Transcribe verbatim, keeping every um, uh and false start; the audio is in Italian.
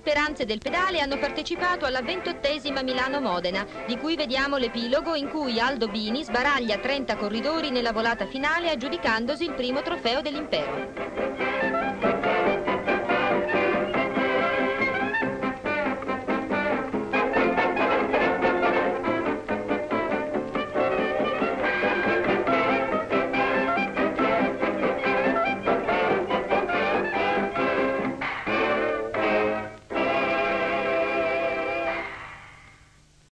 speranze del pedale hanno partecipato alla ventottesima Milano-Modena, di cui vediamo l'epilogo in cui Aldo Bini sbaraglia trenta corridori nella volata finale aggiudicandosi il primo trofeo dell'impero.